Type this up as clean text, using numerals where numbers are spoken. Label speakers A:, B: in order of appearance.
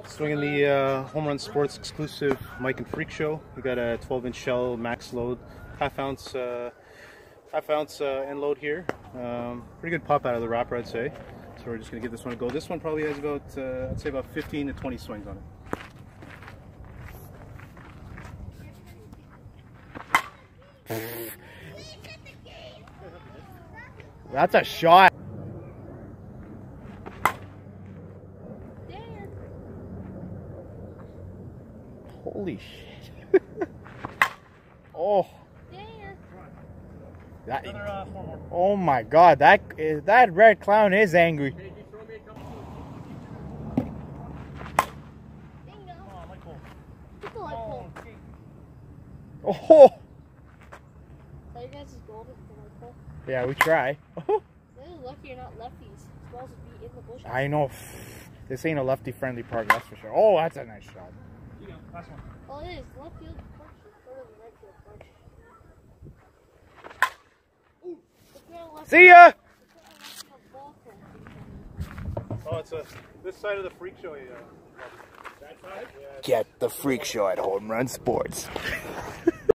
A: Swinging the Home Run Sports exclusive Miken Freakshow. We got a 12-inch shell Maxload, half ounce end load here. Pretty good pop out of the wrapper, I'd say. So we're just gonna give this one a go. This one probably has about, I'd say about 15 to 20 swings on it.
B: That's a shot. Holy shit. Oh. That, oh my god, that red clown is angry. Oh. Yeah, we try.
C: Lucky you're not lefties. Balls would be in the bush.
B: I know. This ain't a lefty-friendly park, that's for sure. Oh, that's a nice shot.
A: Here you go, last one.
C: Oh, it is. Left field punch or the right field punch.
B: See ya!
A: Oh, it's this side of the Freakshow. That side? Yeah.
B: Get the Freakshow at Home Run Sports.